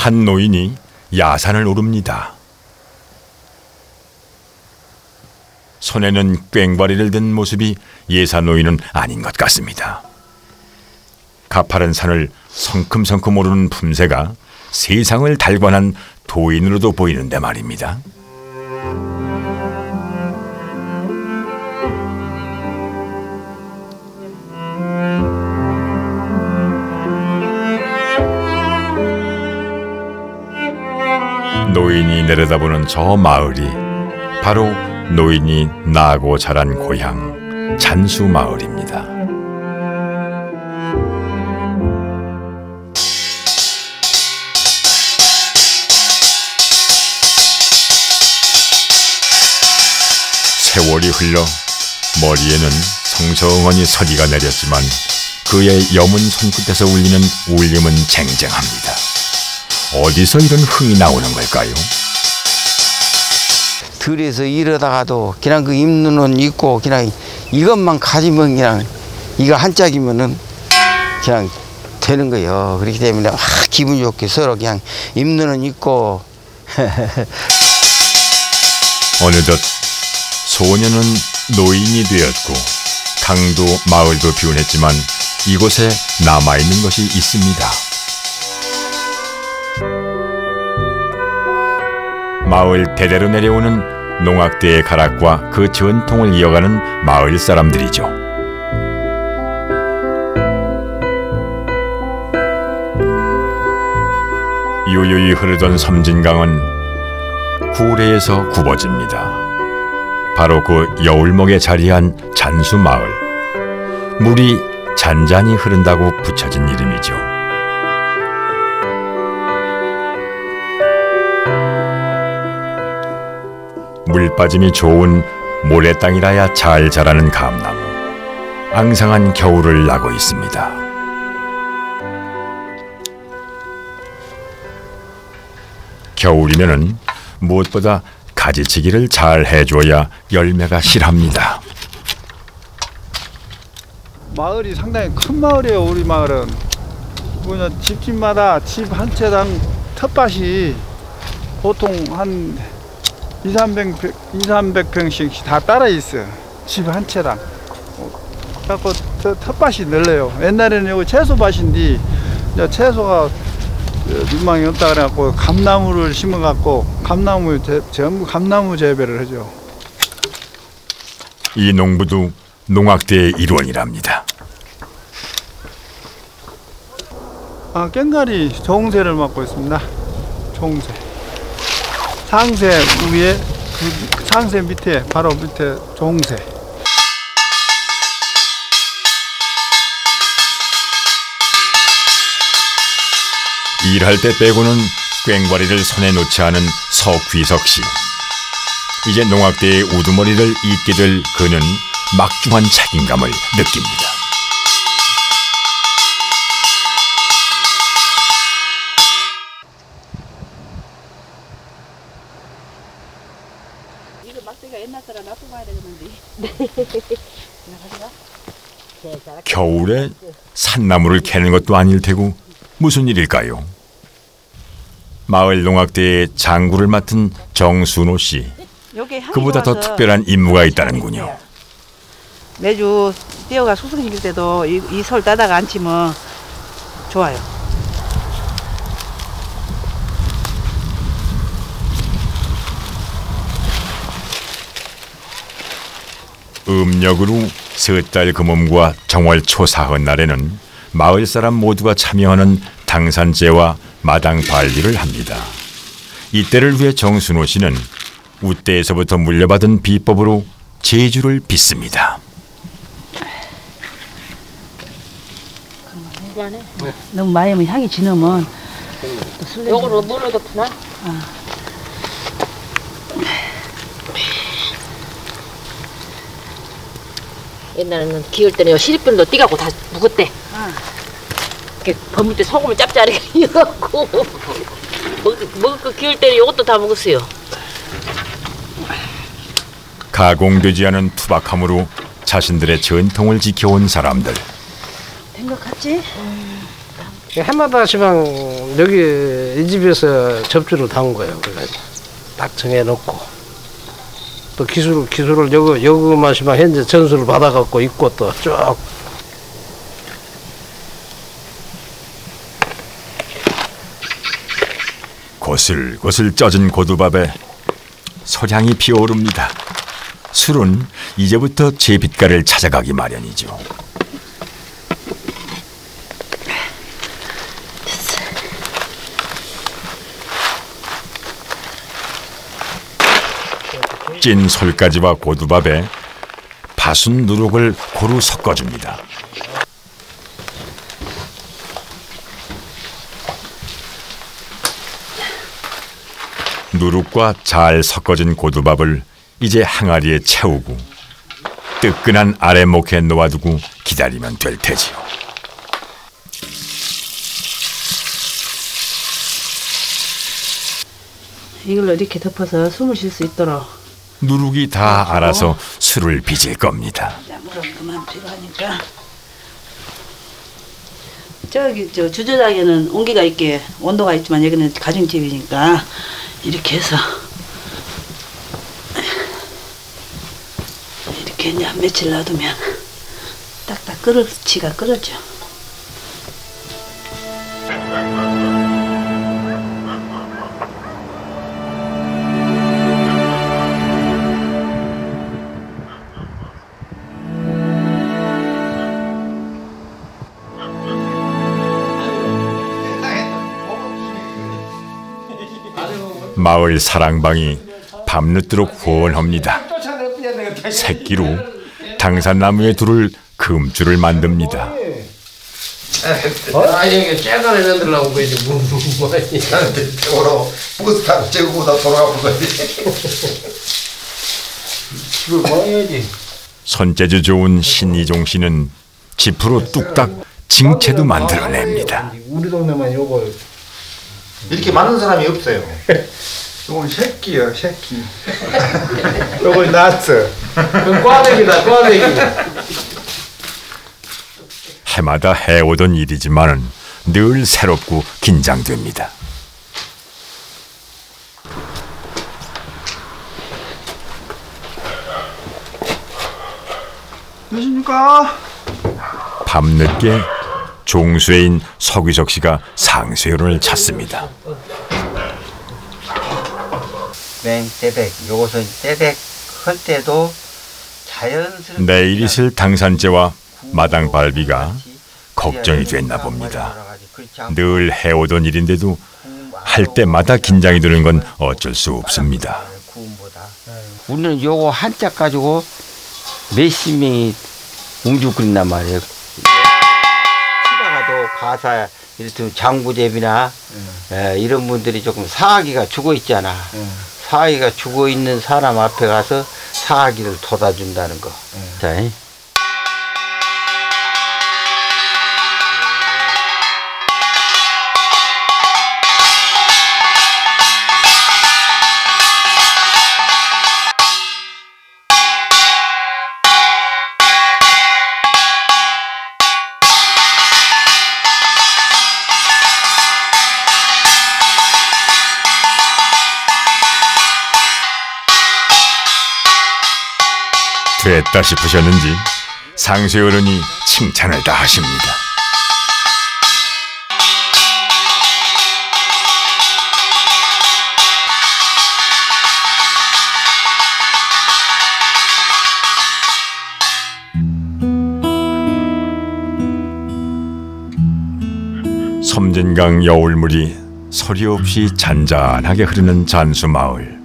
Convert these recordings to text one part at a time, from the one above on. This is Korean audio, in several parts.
한 노인이 야산을 오릅니다. 손에는 꽹과리를 든 모습이 예사 노인은 아닌 것 같습니다. 가파른 산을 성큼성큼 오르는 품새가 세상을 달관한 도인으로도 보이는데 말입니다. 노인이 내려다보는 저 마을이 바로 노인이 나고 자란 고향 잔수마을입니다. 세월이 흘러 머리에는 성성하니 서리가 내렸지만 그의 여문 손끝에서 울리는 울림은 쟁쟁합니다. 어디서 이런 흥이 나오는 걸까요? 들에서 이러다가도 그냥 그 입는 옷 입고 그냥 이것만 가지면 그냥 이거 한 짝이면은 그냥 되는 거예요. 그렇기 때문에 기분 좋게 서로 그냥 입는 옷 입고 어느덧 소년은 노인이 되었고 강도 마을도 비운했지만 이곳에 남아있는 것이 있습니다. 마을 대대로 내려오는 농악대의 가락과 그 전통을 이어가는 마을 사람들이죠. 유유히 흐르던 섬진강은 구례에서 굽어집니다. 바로 그 여울목에 자리한 잔수마을. 물이 잔잔히 흐른다고 붙여진 이름이죠. 물빠짐이 좋은 모래땅이라야 잘 자라는 감나무. 앙상한 겨울을 나고 있습니다. 겨울이면은 무엇보다 가지치기를 잘 해줘야 열매가 실합니다. 마을이 상당히 큰 마을이에요. 우리 마을은 뭐냐, 집집마다 집 한 채당 텃밭이 보통 한 200~300평씩 다 따라 있어요. 집 한 채당. 그래서 텃밭이 넓어요. 옛날에는 여기 채소밭인데 이제 채소가 민망이 없다 그래갖고 감나무를 심어갖고 전부 감나무 재배를 하죠. 이 농부도 농악대의 일원이랍니다. 꽹과리 종새를 맡고 있습니다. 종새. 상새 위에, 그 상새 밑에, 바로 밑에 종새. 일할 때 빼고는 꽹과리를 손에 놓지 않은 석귀석 씨. 이제 농악대의 우두머리를 잇게 될 그는 막중한 책임감을 느낍니다. 이거 막대가 옛날 사람 놔두고 가야 되겠는데. 겨울에 산나무를 캐는 것도 아닐 테고 무슨 일일까요? 마을 농악대의 장구를 맡은 정순호 씨. 그보다 더 특별한 임무가 있다는군요. 매주 떼어가 수승시킬 때도 이 솔 따다가 안 치면 좋아요. 음력으로 섣달 금음과 정월 초사흔 날에는 마을 사람 모두가 참여하는 당산제와 마당 관리를 합니다. 이때를 위해 정순호 씨는 우대에서부터 물려받은 비법으로 제주를 빚습니다. 너무 많이 하면 향이 진하면 요거로 물로 덮나? 옛날에는 기울 때는 시립병도 띠갖고 다 묵었대. 이렇게 버물 때 소금을 짭짤하게 이어갖고 먹을 거 기울 때는 요것도 다 먹었어요. 가공되지 않은 투박함으로 자신들의 전통을 지켜온 사람들. 된 것 같지? 해마다 시방 여기 이 집에서 접주를 담은 거예요. 그래가지고 딱 정해놓고 또 기술을 여기만 시방 현재 전수를 받아갖고 있고 또 쭉. 고슬고슬 쪄진 고두밥에 설향이 피어오릅니다. 술은 이제부터 제 빛깔을 찾아가기 마련이죠. 찐 솔가지와 고두밥에 바순 누룩을 고루 섞어줍니다. 누룩과 잘 섞어진 고두밥을 이제 항아리에 채우고 뜨끈한 아랫목에 놓아두고 기다리면 될 테지요. 이걸로 이렇게 덮어서 숨을 쉴 수 있도록. 누룩이 다 알아서 술을 빚을 겁니다. 물은 그만 필요하니까. 저기 저 주저장에는 온기가 있게 온도가 있지만 여기는 가정집이니까 이렇게 해서 이렇게 이제 한 며칠 놔두면 딱딱 끓을지가 끓었죠. 마을 사랑방이 밤늦도록 후원합니다. 새끼로 당산나무에 둘을 금줄을 만듭니다. 아니 째가리 만들려고 그러지 뭐니? 저로 버스 타고 제고보다 돌아가 보거든. 이거 뭐야지? 손재주 좋은 신이종 씨는 지프로 뚝딱 징채도 만들어냅니다. 우리 동네만 요거 이렇게 많은 사람이 없어요. 이건 새끼야, 새끼. 요거 났어. 꽈배기다 꽈배기. 해마다 해오던 일이지만은 늘 새롭고 긴장됩니다. 되십니까? 밤늦게 종수회인 서귀석 씨가 상수연을 찾습니다. 맹떼백, 요것은 떼백 할 때도 자연스럽게 내일 있을 당산제와 마당 발비가 걱정이 됐나 봅니다. 늘 해오던 일인데도 할 때마다 긴장이 드는 건 어쩔 수 없습니다. 우리는 요거 한 짝 가지고 몇십 명이 음주 끓인단 말이에요. 치다가도 가사 이를테면 장구제비나 이런 분들이 조금 사아기가 죽어 있잖아. 사아기가 죽어 있는 사람 앞에 가서 사아기를 돋아준다는 거. 자, 됐다 싶으셨는지 상수의 어른이 칭찬을 다 하십니다. 섬진강 여울물이 서리 없이 잔잔하게 흐르는 잔수마을.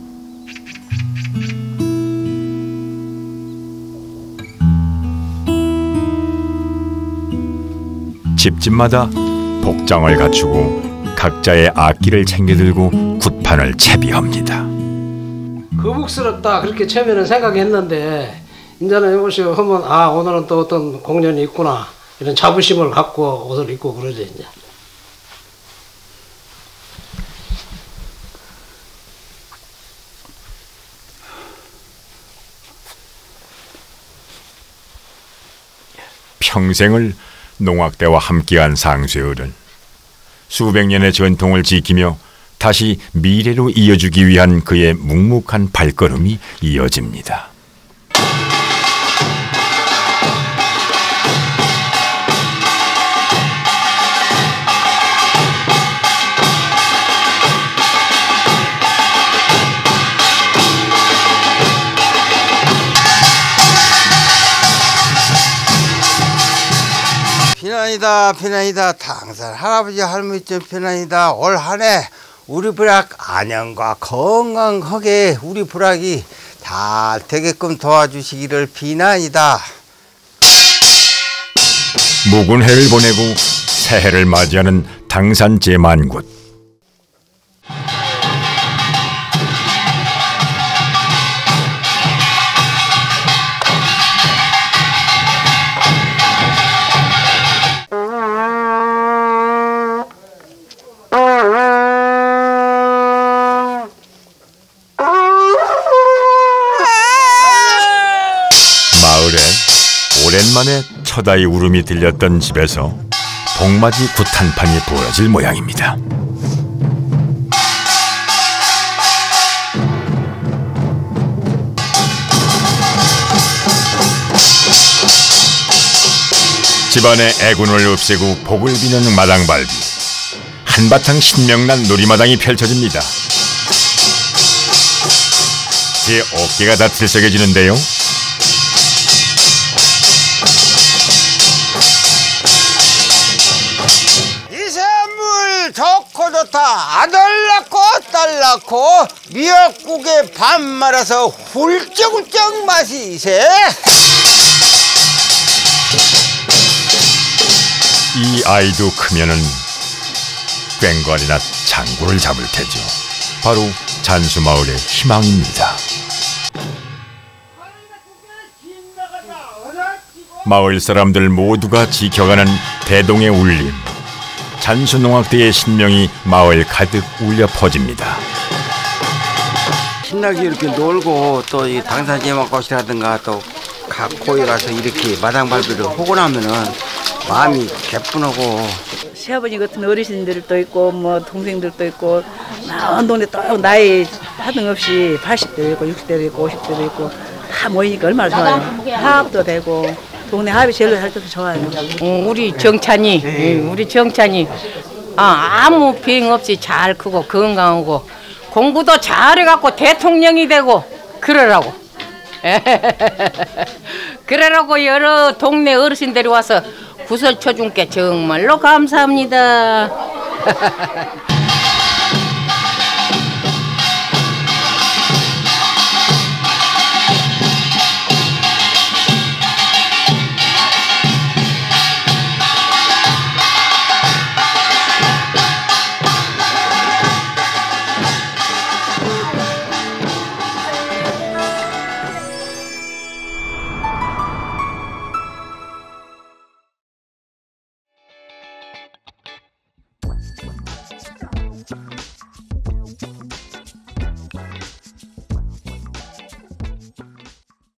집집마다 복장을 갖추고 각자의 악기를 챙겨들고 굿판을 채비합니다. 거북스럽다 그렇게 처음에는 생각했는데 이제는 이것이 하면 아 오늘은 또 어떤 공연이 있구나 이런 자부심을 갖고 옷을 입고 그러죠 이제. 평생을 농악대와 함께한 상수의 어른. 수백 년의 전통을 지키며 다시 미래로 이어주기 위한 그의 묵묵한 발걸음이 이어집니다. 비난이다 비난이다 당산 할아버지 할머니쯤 비난이다. 올 한 해 우리 부락 안녕과 건강하게 우리 부락이 잘 되게끔 도와주시기를 비난이다. 묵은 해를 보내고 새해를 맞이하는 당산 제만곳. 마을에 오랜만에 첫아이 울음이 들렸던 집에서 복맞이 굿한판이 벌어질 모양입니다. 집안의 애군을 없애고 복을 비는 마당발비. 한바탕 신명난 놀이마당이 펼쳐집니다. 제 어깨가 다 들썩여지는데요. 이샘물 좋고 좋다. 아들 낳고 딸 낳고 미역국에 밥 말아서 훌쩍훌쩍 마시세. 이 아이도 크면은 꽹과리나 장구를 잡을 테죠. 바로 잔수마을의 희망입니다. 마을 사람들 모두가 지켜가는 대동의 울림. 잔수농악대의 신명이 마을 가득 울려 퍼집니다. 신나게 이렇게 놀고 또 이 당산제만꽃이라든가 또 각 고에 가서 이렇게 마당발비를 하고 나면은 마음이 개뿐하고. 시아버지 같은 어르신들도 있고 뭐 동생들도 있고 온 동네 또 나이 하등없이 80대도 있고 60대도 있고 50대도 있고 다 모이니까 얼마나 좋아요. 화합도 되고 동네 합이 제일 할 때도 좋아요. 우리 정찬이 아무 병 없이 잘 크고 건강하고 공부도 잘해갖고 대통령이 되고 그러라고. 그러라고 여러 동네 어르신들이 와서 구설 쳐준 게 정말로 감사합니다.